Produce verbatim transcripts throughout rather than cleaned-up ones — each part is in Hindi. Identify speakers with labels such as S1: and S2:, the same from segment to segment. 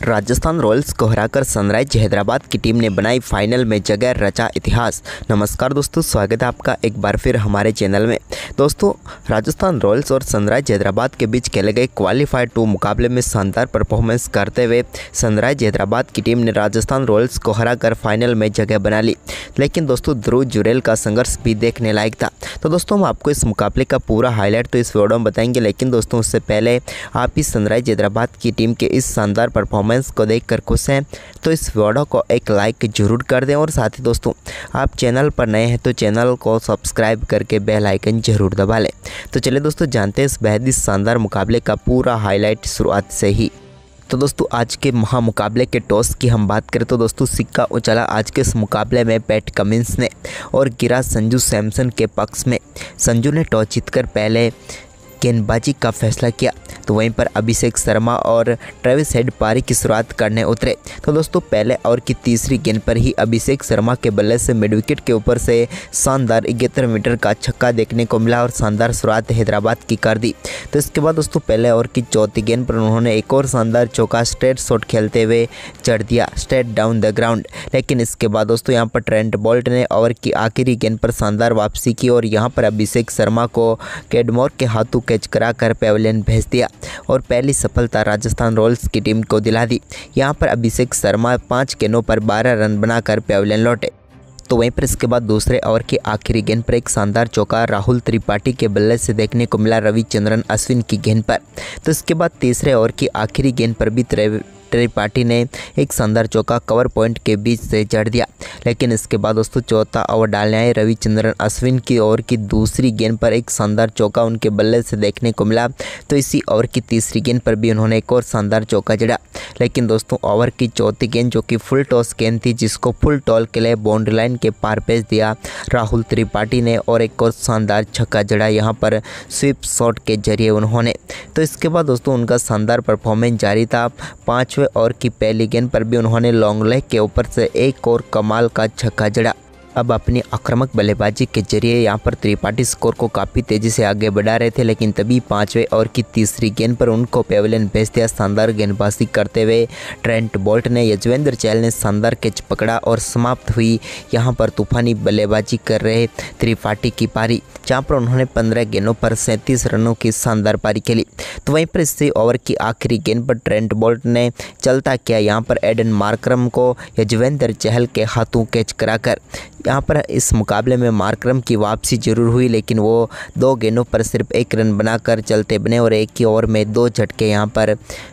S1: राजस्थान रॉयल्स को हराकर सनराइज हैदराबाद की टीम ने बनाई फाइनल में जगह, रचा इतिहास। नमस्कार दोस्तों, स्वागत है आपका एक बार फिर हमारे चैनल में। दोस्तों, राजस्थान रॉयल्स और सनराइज हैदराबाद के बीच खेले गए क्वालिफायर टू मुकाबले में शानदार परफॉर्मेंस करते हुए सनराइज हैदराबाद की टीम ने राजस्थान रॉयल्स को हराकर फाइनल में जगह बना ली। लेकिन दोस्तों, ध्रुव जुरैल का संघर्ष भी देखने लायक था। तो दोस्तों, हम आपको इस मुकाबले का पूरा हाईलाइट तो इस वीडियो में बताएंगे। लेकिन दोस्तों, उससे पहले आप इस सनराइज हैदराबाद की टीम के इस शानदार परफॉर्मेंस को देखकर खुश हैं तो इस वीडियो को एक लाइक जरूर कर दें। और साथ ही दोस्तों, आप चैनल पर नए हैं तो चैनल को सब्सक्राइब करके बेल आइकन जरूर दबा लें। तो चलिए दोस्तों, जानते हैं इस बेहद ही शानदार मुकाबले का पूरा हाईलाइट शुरुआत से ही। तो दोस्तों, आज के महामुकाबले के टॉस की हम बात करें तो दोस्तों, सिक्का उछला आज के इस मुकाबले में पैट कमिंस ने और गिरा संजू सैमसन के पक्ष में। संजू ने टॉस जीतकर पहले गेंदबाजी का फैसला किया, तो वहीं पर अभिषेक शर्मा और ट्रेविस हेड पारी की शुरुआत करने उतरे। तो दोस्तों, पहले ओवर की तीसरी गेंद पर ही अभिषेक शर्मा के बल्ले से मिड विकेट के ऊपर से शानदार इकहत्तर मीटर का छक्का देखने को मिला और शानदार शुरुआत हैदराबाद की कर दी। तो इसके बाद दोस्तों, पहले ओवर की चौथी गेंद पर उन्होंने एक और शानदार चौका स्ट्रेट शॉट खेलते हुए चढ़ दिया, स्ट्रेट डाउन द ग्राउंड। लेकिन इसके बाद दोस्तों, यहाँ पर ट्रेंट बोल्ट ने ओवर की आखिरी गेंद पर शानदार वापसी की और यहाँ पर अभिषेक शर्मा को कैडमोर के हाथों कैच कराकर पेविलियन भेज दिया और पहली सफलता राजस्थान रॉयल्स की टीम को दिला दी। यहां पर अभिषेक शर्मा पाँच गेंदों पर बारह रन बनाकर पेविलियन लौटे। तो वहीं पर इसके बाद दूसरे ओवर की आखिरी गेंद पर एक शानदार चौका राहुल त्रिपाठी के बल्ले से देखने को मिला रविचंद्रन अश्विन की गेंद पर। तो इसके बाद तीसरे ओवर की आखिरी गेंद पर भी त्रिपाठी ने एक शानदार चौका कवर पॉइंट के बीच से जड़ दिया। लेकिन इसके बाद दोस्तों, चौथा ओवर डालने आए रविचंद्रन अश्विन की ओवर की दूसरी गेंद पर एक शानदार चौका उनके बल्ले से देखने को मिला। तो इसी ओवर की तीसरी गेंद पर भी उन्होंने एक और शानदार चौका जड़ा। लेकिन दोस्तों, ओवर की चौथी गेंद जो कि फुल टॉस गेंद थी, जिसको फुल टॉल के लिए बाउंड्री लाइन के पार भेज दिया राहुल त्रिपाठी ने और एक और शानदार छक्का जड़ा यहाँ पर स्वीप शॉट के जरिए उन्होंने। तो इसके बाद दोस्तों, उनका शानदार परफॉर्मेंस जारी था। पाँचवें ओवर की पहली गेंद पर भी उन्होंने लॉन्ग लेग के ऊपर से एक और कमाल का छक्का जड़ा। अब अपनी आक्रामक बल्लेबाजी के जरिए यहाँ पर त्रिपाठी स्कोर को काफ़ी तेज़ी से आगे बढ़ा रहे थे। लेकिन तभी पाँचवें ओवर की तीसरी गेंद पर उनको पेविलियन भेज दिया। शानदार गेंदबाजी करते हुए ट्रेंट बोल्ट ने यजवेंद्र चहल ने शानदार कैच पकड़ा और समाप्त हुई यहाँ पर तूफानी बल्लेबाजी कर रहे त्रिपाठी की पारी, जहाँ पर उन्होंने पंद्रह गेंदों पर सैंतीस रनों की शानदार पारी खेली। तो वहीं पर इसी ओवर की आखिरी गेंद पर ट्रेंट बोल्ट ने चलता किया यहाँ पर एडन मार्करम को यजवेंद्र चहल के हाथों कैच कराकर। यहाँ पर इस मुकाबले में मार्करम की वापसी जरूर हुई, लेकिन वो दो गेंदों पर सिर्फ एक रन बनाकर चलते बने और एक ही ओवर में दो झटके यहाँ पर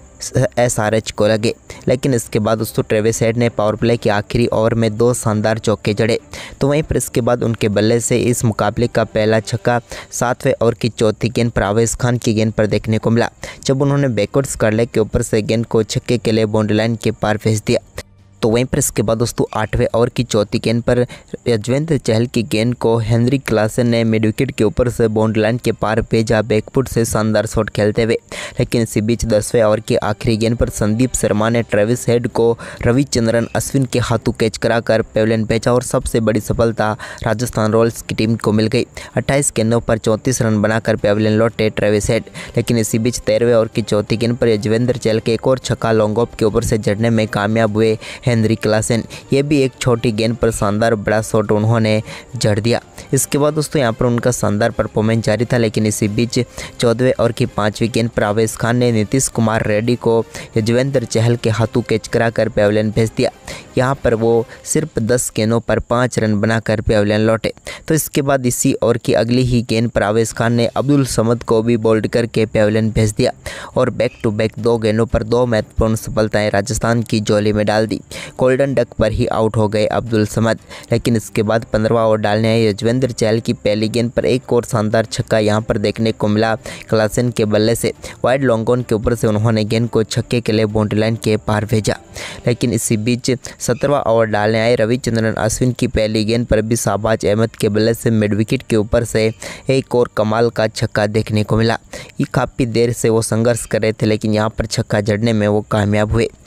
S1: एस आर एच को लगे। लेकिन इसके बाद दोस्तों, ट्रेविस हेड ने पावर प्ले के आखिरी ओवर में दो शानदार चौके जड़े। तो वहीं पर इसके बाद उनके बल्ले से इस मुकाबले का पहला छक्का सातवें ओवर की चौथी गेंद पर आवेश खान की गेंद पर देखने को मिला, जब उन्होंने बैकवर्ड्स करले के ऊपर से गेंद को छक्के के लिए बाउंड्री लाइन के पार भेज दिया। तो वहीं पर इसके बाद दोस्तों, आठवें ओवर की चौथी गेंद पर यजवेंद्र चहल की गेंद को हेनरी क्लासन ने मिड विकेट के ऊपर से बाउंड्री लाइन के पार भेजा बैकफुट से शानदार शॉट खेलते हुए। लेकिन इसी बीच दसवें ओवर की आखिरी गेंद पर संदीप शर्मा ने ट्रेविस हेड को रविचंद्रन अश्विन के हाथों कैच कराकर पेविलियन भेजा और सबसे बड़ी सफलता राजस्थान रॉयल्स की टीम को मिल गई। अट्ठाईस गेंदों पर चौंतीस रन बनाकर पेविलियन लौटे ट्रेविस हेड। लेकिन इसी बीच तेरहवें ओवर की चौथी गेंद पर यजवेंद्र चहल के एक और छक्का लॉन्ग ऑफ के ऊपर से जड़ने में कामयाब हुए हेनरी क्लासन। ये भी एक छोटी गेंद पर शानदार बड़ा शॉट उन्होंने जड़ दिया। इसके बाद दोस्तों, यहाँ पर उनका शानदार परफॉर्मेंस जारी था। लेकिन इसी बीच चौदहवें ओवर की पाँचवीं गेंद पर आवेश खान ने नीतीश कुमार रेड्डी को यजवेंद्र चहल के हाथों कैच कराकर पेविलियन भेज दिया। यहाँ पर वो सिर्फ दस गेंदों पर पाँच रन बनाकर पेविलियन लौटे। तो इसके बाद इसी ओवर की अगली ही गेंद पर आवेश खान ने अब्दुल समद को भी बोल्ड करके पेविलियन भेज दिया और बैक टू बैक दो गेंदों पर दो महत्वपूर्ण सफलताएं राजस्थान की झोली में डाल दी। गोल्डन डक पर ही आउट हो गए अब्दुल समद। लेकिन इसके बाद पंद्रहवां ओवर डालने आए यजवेंद्र चहल की पहली गेंद पर एक और शानदार छक्का यहाँ पर देखने को मिला क्लासन के बल्ले से। वाइड लॉन्ग ऑन के ऊपर से उन्होंने गेंद को छक्के के लिए बाउंड्री लाइन के पार भेजा। लेकिन इसी बीच सत्रहवां ओवर डालने आए रविचंद्रन अश्विन की पहली गेंद पर भी शाहबाज अहमद के बल्ले से मिड विकेट के ऊपर से एक और कमाल का छक्का देखने को मिला। ये काफ़ी देर से वो संघर्ष कर रहे थे, लेकिन यहाँ पर छक्का जड़ने में वो कामयाब हुए।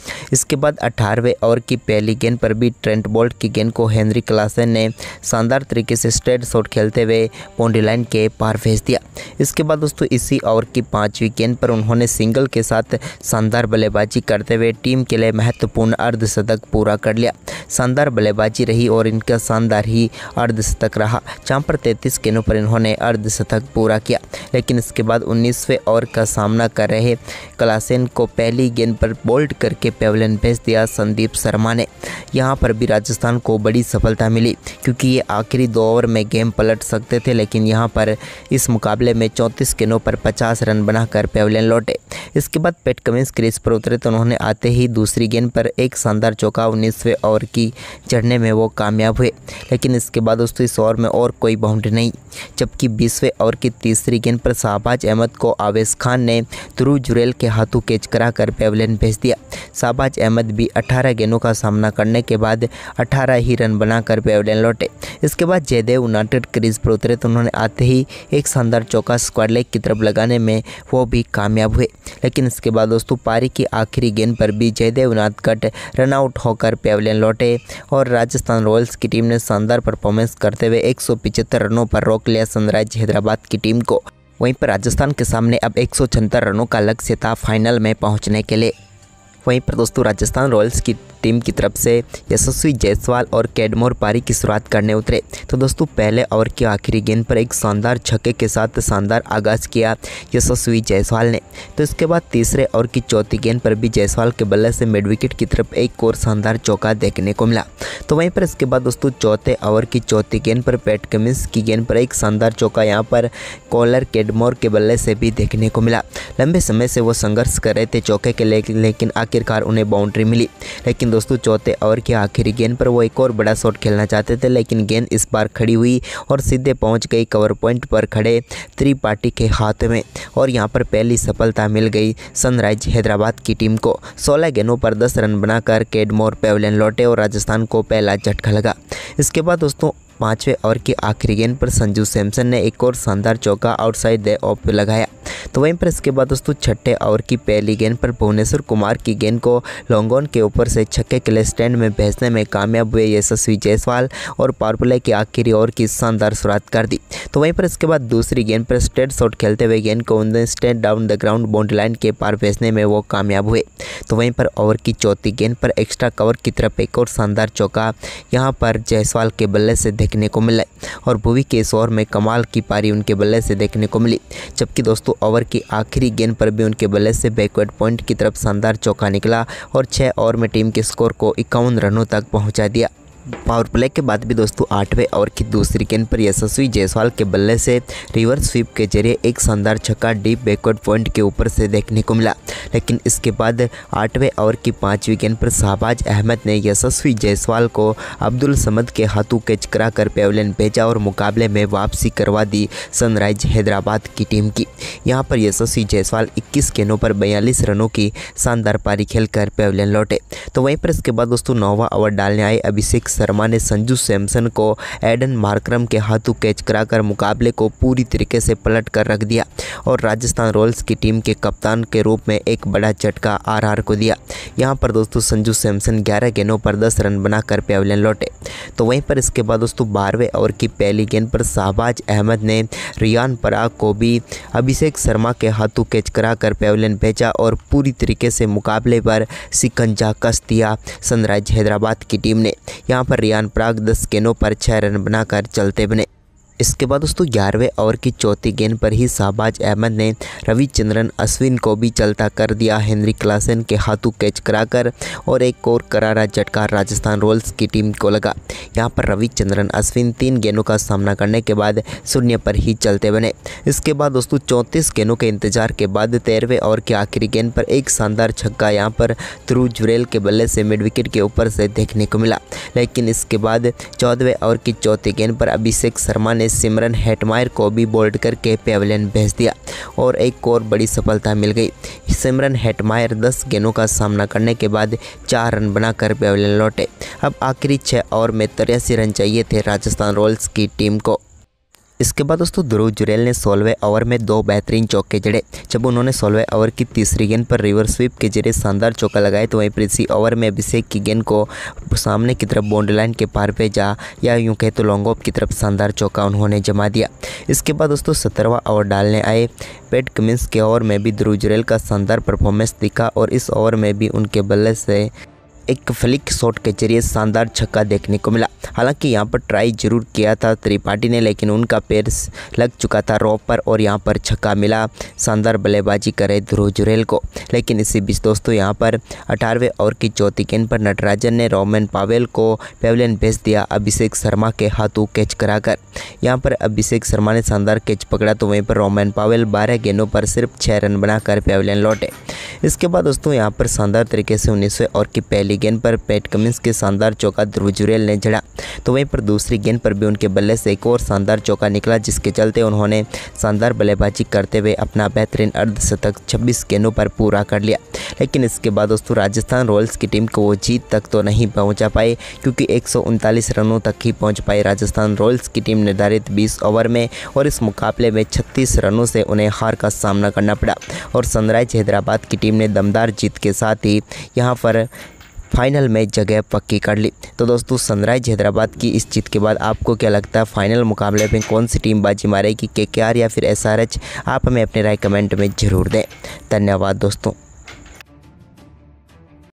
S1: इसके बाद अठारहवें ओवर की पहली गेंद पर भी ट्रेंट बोल्ट की गेंद को हेनरी क्लासन ने शानदार तरीके से स्ट्रेट शॉट खेलते हुए बाउंड्री लाइन के पार भेज दिया। इसके बाद दोस्तों इसी ओवर की पाँचवीं गेंद पर उन्होंने सिंगल के साथ शानदार बल्लेबाजी करते हुए टीम के लिए महत्वपूर्ण अर्धशतक पूरा कर लिया। शानदार बल्लेबाजी रही और इनका शानदार ही अर्धशतक रहा, जहाँ पर तैंतीस गेंदों पर इन्होंने अर्धशतक पूरा किया। लेकिन इसके बाद उन्नीसवें ओवर का सामना कर रहे क्लासेन को पहली गेंद पर बोल्ड करके पेविलियन भेज दिया संदीप शर्मा ने। यहाँ पर भी राजस्थान को बड़ी सफलता मिली, क्योंकि ये आखिरी दो ओवर में गेम पलट सकते थे, लेकिन यहाँ पर इस मुकाबले में चौंतीस गेंदों पर पचास रन बनाकर पेविलियन लौटे। इसके बाद पैट कमिंस क्रीज पर उतरे तो उन्होंने आते ही दूसरी गेंद पर एक शानदार चौका उन्नीसवें ओवर की चढ़ने में वो कामयाब हुए। लेकिन इसके बाद दोस्तों इस ओवर में और कोई बाउंड्री नहीं, जबकि बीसवें ओवर की तीसरी गेंद पर शाहबाज अहमद को आवेश खान ने ध्रुव जुरेल के हाथों कैच कराकर पेविलियन भेज दिया। शाहबाज अहमद भी अठारह गेंदों का सामना करने के बाद अठारह ही रन बनाकर पेविलियन लौटे। इसके बाद जयदेव उनाटेड क्रीज पर उतरे तो उन्होंने आते ही एक शानदार चौका स्क्वायर लेग की तरफ लगाने में वो भी कामयाब हुए। लेकिन इसके बाद दोस्तों पारी की आखिरी गेंद पर भी जयदेव उनादकट रन आउट होकर पेविलियन लौटे और राजस्थान रॉयल्स की टीम ने शानदार परफॉर्मेंस करते हुए एक सौ पिचहत्तर रनों पर रोक लिया सनराइज हैदराबाद की टीम को। वहीं पर राजस्थान के सामने अब एक सौ छिहत्तर रनों का लक्ष्य था फाइनल में पहुंचने के लिए। वहीं पर दोस्तों राजस्थान रॉयल्स की टीम की तरफ से यशस्वी जायसवाल और कैडमोर पारी की शुरुआत करने उतरे। तो दोस्तों पहले ओवर की आखिरी गेंद पर एक शानदार छक्के के साथ शानदार आगाज़ किया यशस्वी जायसवाल ने। तो इसके बाद तीसरे ओवर की चौथी गेंद पर भी जायसवाल के बल्ले से मिड विकेट की तरफ एक और शानदार चौका देखने को मिला। तो वहीं पर इसके बाद दोस्तों चौथे ओवर की चौथी गेंद पर पैट कमिंस की गेंद पर एक शानदार चौका यहाँ पर कॉलर कैडमोर के बल्ले से भी देखने को मिला। लंबे समय से वो संघर्ष कर रहे थे चौके के लिए, लेकिन आखिरकार उन्हें बाउंड्री मिली। लेकिन दोस्तों चौथे ओवर की आखिरी गेंद पर वो एक और बड़ा शॉट खेलना चाहते थे, लेकिन गेंद इस बार खड़ी हुई और सीधे पहुंच गई कवर पॉइंट पर खड़े त्रिपाठी के हाथ में और यहां पर पहली सफलता मिल गई सनराइज हैदराबाद की टीम को। सोलह गेंदों पर दस रन बनाकर कैडमोर पेविलियन लौटे और राजस्थान को पहला झटका लगा। इसके बाद दोस्तों पाँचवें ओवर की आखिरी गेंद पर संजू सैमसन ने एक और शानदार चौका आउटसाइड द ऑफ पे लगाया। तो वहीं पर इसके बाद दोस्तों छठे ओवर की पहली गेंद पर भुवनेश्वर कुमार की गेंद को लॉन्ग ऑन के ऊपर से छक्के के लिए स्टैंड में भेजने में कामयाब हुए यशस्वी जायसवाल और पावर प्ले की आखिरी ओवर की शानदार शुरुआत कर दी। तो वहीं पर इसके बाद दूसरी गेंद पर स्ट्रेट शॉट खेलते हुए गेंद को उन्हें straight down the ground boundary line के पार भेजने में वो कामयाब हुए। तो वहीं पर ओवर की चौथी गेंद पर एक्स्ट्रा कवर की तरफ एक और शानदार चौका यहाँ पर जायसवाल के बल्ले से देखने को मिला और भुवी के इस ओवर में कमाल की पारी उनके बल्ले से देखने को मिली। जबकि दोस्तों ओवर की आखिरी गेंद पर भी उनके बल्ले से बैकवर्ड पॉइंट की तरफ शानदार चौका निकला और छः ओवर में टीम के स्कोर को इक्यावन रनों तक पहुंचा दिया। पावर प्ले के बाद भी दोस्तों आठवें ओवर की दूसरी गेंद पर यशस्वी जायसवाल के बल्ले से रिवर्स स्वीप के जरिए एक शानदार छक्का डीप बैकवर्ड पॉइंट के ऊपर से देखने को मिला। लेकिन इसके बाद आठवें ओवर की पांचवी गेंद पर शाहबाज अहमद ने यशस्वी जायसवाल को अब्दुल समद के हाथों कैच कराकर पेविलियन भेजा और मुकाबले में वापसी करवा दी सनराइज हैदराबाद की टीम की। यहाँ पर यशस्वी जायसवाल इक्कीस गेंदों पर बयालीस रनों की शानदार पारी खेलकर पेविलियन लौटे। तो वहीं पर इसके बाद दोस्तों नौवां ओवर डालने आए अभिषेक शर्मा ने संजू सैमसन को एडन मार्करम के हाथों कैच कराकर मुकाबले को पूरी तरीके से पलट कर रख दिया और राजस्थान रॉयल्स की टीम के कप्तान के रूप में एक बड़ा झटका आरआर को दिया। यहां पर दोस्तों संजू सैमसन ग्यारह गेंदों पर दस रन बनाकर पेविलियन लौटे। तो वहीं पर इसके बाद दोस्तों बारहवें ओवर की पहली गेंद पर शाहबाज अहमद ने रियान पराग को भी अभिषेक शर्मा के हाथों कैच कराकर पेविलियन भेजा और पूरी तरीके से मुकाबले पर शिकंजा कस दिया सनराइज हैदराबाद की टीम ने। यहाँ पर रियान पराग दस गेंदों पर छः रन बनाकर चलते बने। इसके बाद दोस्तों ग्यारहवें ओवर की चौथी गेंद पर ही शाहबाज अहमद ने रविचंद्रन अश्विन को भी चलता कर दिया हेनरी क्लासन के हाथों कैच कराकर और एक और करारा झटका राजस्थान रॉयल्स की टीम को लगा। यहां पर रविचंद्रन अश्विन तीन गेंदों का सामना करने के बाद शून्य पर ही चलते बने। इसके बाद दोस्तों चौंतीस गेंदों के इंतजार के बाद तेरहवें ओवर की आखिरी गेंद पर एक शानदार छक्का यहां पर ध्रुव जुरेल के बल्ले से मिड विकेट के ऊपर से देखने को मिला। लेकिन इसके बाद चौदहवें ओवर की चौथी गेंद पर अभिषेक शर्मा ने सिमरन हेटमायर को भी बोल्ड करके पेविलियन भेज दिया और एक और बड़ी सफलता मिल गई। सिमरन हेटमायर दस गेंदों का सामना करने के बाद चार रन बनाकर पेविलियन लौटे। अब आखिरी छः ओवर में तिरासी रन चाहिए थे राजस्थान रॉयल्स की टीम को। इसके बाद दोस्तों ध्रुव जुरैल ने सोलहवें ओवर में दो बेहतरीन चौके जड़े। जब उन्होंने सोलहवें ओवर की तीसरी गेंद पर रिवर्स स्वीप के जरिए शानदार चौका लगाए तो वहीं पर इसी ओवर में अभिषेक की गेंद को सामने की तरफ बाउंड्री लाइन के पार भेजा, या यूं कहे तो लॉन्ग ऑफ की तरफ शानदार चौका उन्होंने जमा दिया। इसके बाद दोस्तों सत्रहवां ओवर डालने आए पैट कमिंस के ओवर में भी ध्रुव जुरैल का शानदार परफॉर्मेंस दिखा और इस ओवर में भी उनके बल्ले से एक फ्लिक शॉट के जरिए शानदार छक्का देखने को मिला। हालांकि यहां पर ट्राई जरूर किया था त्रिपाठी ने, लेकिन उनका पैर लग चुका था रॉप पर और यहां पर छक्का मिला। शानदार बल्लेबाजी करे ध्रुव जुरैल को। लेकिन इसी बीच दोस्तों यहां पर अठारहवें ओवर की चौथी गेंद पर नटराजन ने रोमन पावेल को पेविलियन भेज दिया अभिषेक शर्मा के हाथों कैच कराकर। यहां पर अभिषेक शर्मा ने शानदार कैच पकड़ा तो वहीं पर रोमन पावेल बारह गेंदों पर सिर्फ छः रन बनाकर पेविलियन लौटे। इसके बाद दोस्तों यहां पर शानदार तरीके से उन्नीसवें ओवर की पहली गेंद पर पैट कमिंस के शानदार चौका ध्रुव जुरैल ने जड़ा तो वहीं पर दूसरी गेंद पर भी उनके बल्ले से एक और शानदार चौका निकला, जिसके चलते उन्होंने शानदार बल्लेबाजी करते हुए अपना बेहतरीन अर्धशतक छब्बीस गेंदों पर पूरा कर लिया। लेकिन इसके बाद दोस्तों राजस्थान रॉयल्स की टीम को वो जीत तक तो नहीं पहुंचा पाए, क्योंकि एक सौ उनतालीस रनों तक ही पहुंच पाई राजस्थान रॉयल्स की टीम निर्धारित बीस ओवर में, और इस मुकाबले में छत्तीस रनों से उन्हें हार का सामना करना पड़ा और सनराइज हैदराबाद की टीम ने दमदार जीत के साथ ही यहाँ पर फाइनल में जगह पक्की कर ली। तो दोस्तों सनराइज हैदराबाद की इस जीत के बाद आपको क्या लगता है फाइनल मुकाबले में कौन सी टीम बाजी मारेगी, केकेआर या फिर एसआरएच? आप हमें अपनी राय कमेंट में ज़रूर दें। धन्यवाद दोस्तों।